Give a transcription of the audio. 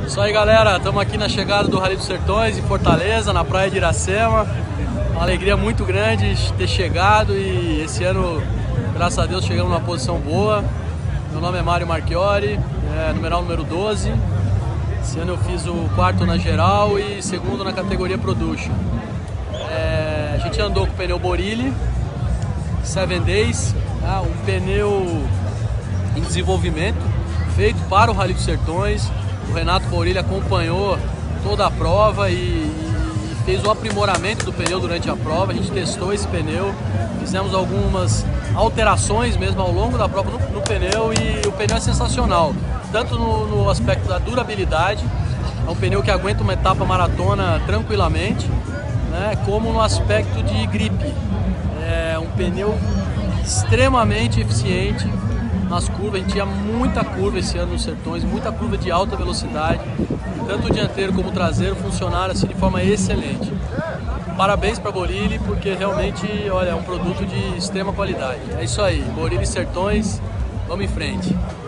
Isso aí, galera, estamos aqui na chegada do Rally dos Sertões em Fortaleza, na praia de Iracema. Uma alegria muito grande ter chegado e esse ano, graças a Deus, chegamos numa posição boa. Meu nome é Mário Marchiori, numeral número 12. Esse ano eu fiz o quarto na geral e segundo na categoria Production. A gente andou com o pneu Borilli 7 Days, um pneu em desenvolvimento, feito para o Rally dos Sertões. O Renato Borilli acompanhou toda a prova e fez o aprimoramento do pneu durante a prova. A gente testou esse pneu, fizemos algumas alterações mesmo ao longo da prova no pneu e o pneu é sensacional, tanto no aspecto da durabilidade, é um pneu que aguenta uma etapa maratona tranquilamente, né, como no aspecto de gripe. É um pneu extremamente eficiente nas curvas. A gente tinha muita curva esse ano nos Sertões, muita curva de alta velocidade, tanto o dianteiro como o traseiro funcionaram assim de forma excelente. Parabéns para Borilli, porque realmente, olha, é um produto de extrema qualidade. É isso aí, Borilli Sertões, vamos em frente.